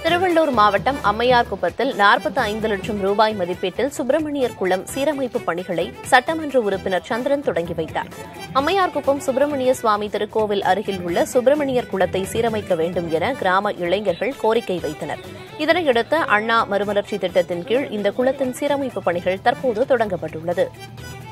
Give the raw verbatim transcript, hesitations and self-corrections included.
திருவள்ளூர் மாவட்டம் அம்மையார்குப்பத்தில் நாற்பத்தி ஐந்து லட்சம் ரூபாய் மதிப்பீட்டில் சுப்பிரமணியர் குளம் சீரமைப்பு பணிகளை சட்டமன்ற உறுப்பினர் சந்திரன் தொடங்கி வைத்தார். அம்மையார்குப்பம் சுப்பிரமணிய சுவாமி திருக்கோவில் அருகில் உள்ள சுப்பிரமணியர் குளத்தை சீரமைக்க வேண்டும் என கிராம இளைஞர்கள் கோரிக்கை வைத்தனர். இதனையடுத்து அண்ணா மறுமலர்ச்சி திட்டத்தின் கீழ் இந்த குளத்தின் சீரமைப்பு பணிகள் தற்போது தொடங்கப்பட்டுள்ளது.